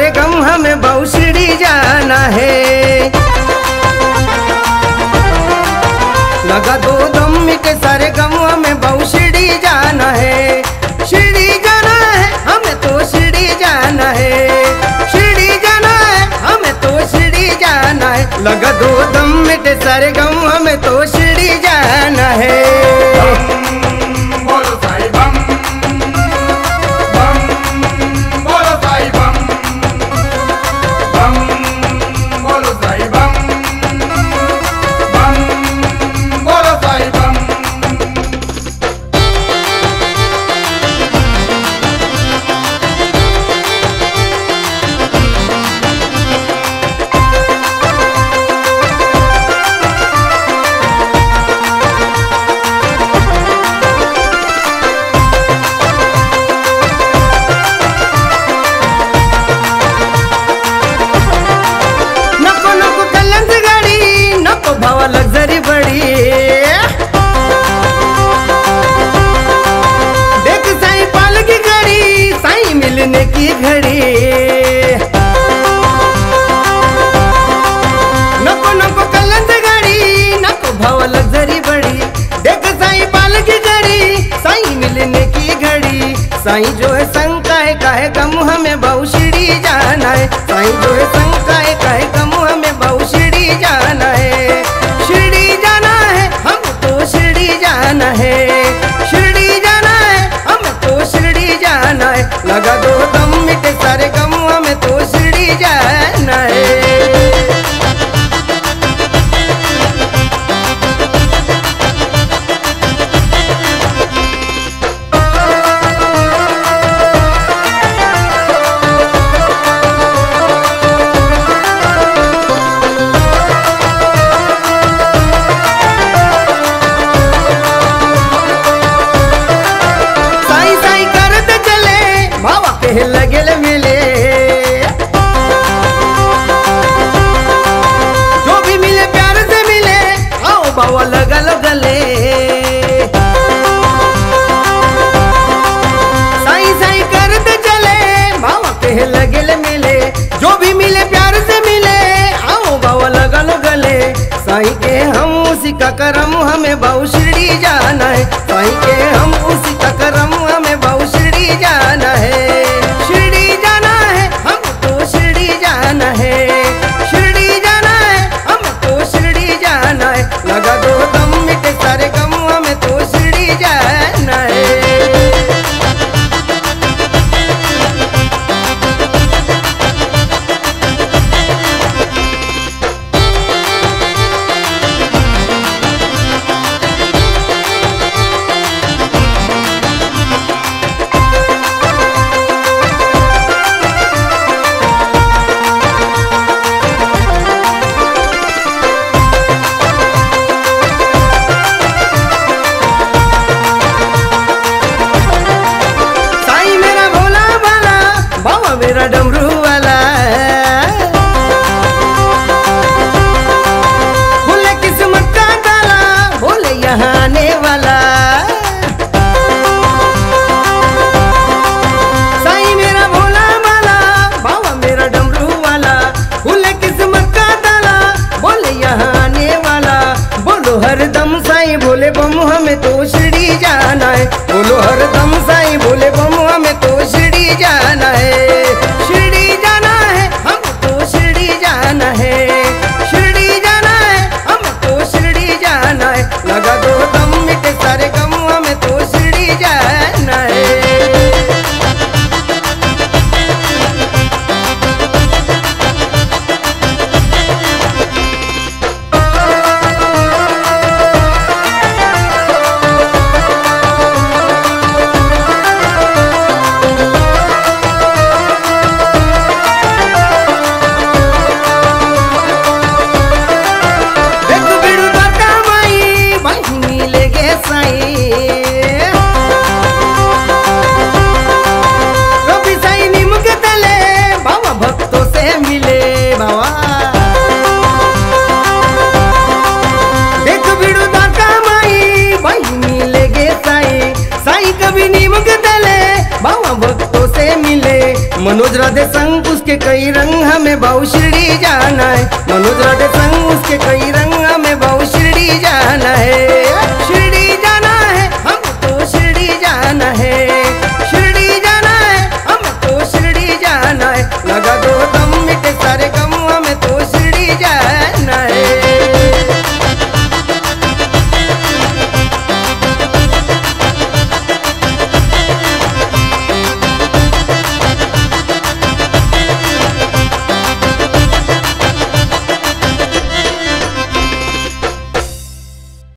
सारे गम हमें बाउसड़ी जाना है। लगा दो दम मिटे सारे गम हमें बाउसड़ी जाना है। शिरडी जाना है हमें तो शिरडी जाना है। शिरडी जाना है हमें तो शिरडी जाना है। लगा दो दम मिटे सारे गम हमें तो शिरडी जाना है। लग्जरी बड़ी देख साईं पाल की घड़ी, साईं मिलने की घड़ी। नको नको कलंज गाड़ी, नको भाव लग्जरी बड़ी। देख साईं पाल की घड़ी, साईं मिलने की घड़ी। साईं जो है संग काहे गम हमें बाउसड़ी जाना है। साईं जो है संग काहे गम हमें बाउसड़ी जाना है। शिरडी जाना है हम तो शिरडी जाना है। शिरडी जाना है हम तो शिरडी जाना है। लगा दो दम मिटे सारे गम हमें तो शिरडी जाना है। लगेल मिले जो भी मिले प्यार से मिले, आओ बाबा लगा लो गले। साईं साईं करते चले बाबा कहे लगेल मिले। जो भी मिले प्यार से मिले, आओ बाबा लगा लो गले। साईं के हम उसी का करम हमें बाउसड़ी जाना है। साईं के हम उसी का करम हमें बाउसड़ी जाना है। शिरडी जाना है हम तो शिरडी जाना है। शिरडी जाना है हम तो शिरडी जाना है। लगा दो दम मिटे सारे गम हमें तो शिरडी जाना है। मेरा डमरू वाला बोले किस्मत का ताला, बोले यहाँ आने वाला। साईं मेरा भोला वाला, बाबा मेरा डमरू वाला। बोले किस्मत का ताला, बोले यहाँ आने वाला। बोलो हरदम साईं बोले बम हमें तो शिरडी जाना है। बोलो हरदम साईं बोले बम हमें तो शिरडी जाना है। शिरडी जाना है हम तो शिरडी जाना है। शिरडी जाना है हम तो शिरडी जाना है। लगा दो दम मिटे सारे गम हमें तो शिरडी जाना है। कभी साईं नीम के तले बाबा भक्तों से मिले बाबा। देख बिड़ू दाता माई भाई मिलेगे साईं। साईं कभी नीम के तले बाबा भक्तों से मिले। मनोज राधे संग उसके कई रंग, हमें बाऊ शिरडी जाना है। मनोज राधे संग उसके कई रंग,